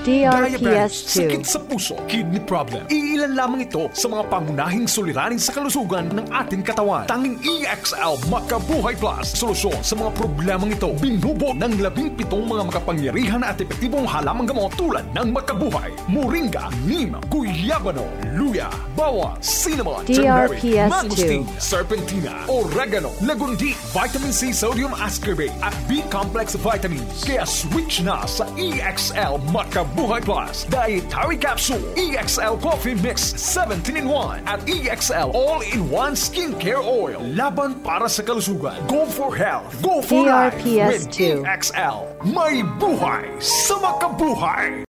diabetes, DRPS 2, sakit sa puso, kidney problem. Iilan lamang ito sa mga pangunahing suliranin sa kalusugan ng ating katawan. Tanging EXL Makabuhay Plus, solusyon sa mga problemang ito. Binubo ng 17 mga makapangyarihan at epektibong halamang gamot tulad ng Makabuhay, Moringa, Neem, Guyabano, Luya, Bawang, Cinnamon, Turmeric, DRPS 2, Mangosteen, Serpentina, Oregano, Lagundi, Vitamin C, Sodium Ascorbate at B-complex vitamins. Kaya switch na sa EXL Makabuhay Plus Dietary Capsule, EXL Coffee Mix 17-in-1 at EXL All-in-1 Skincare Oil. Laban para sa kalusugan. Go for health. Go for life DRPS with 2. EXL. May buhay sa makabuhay.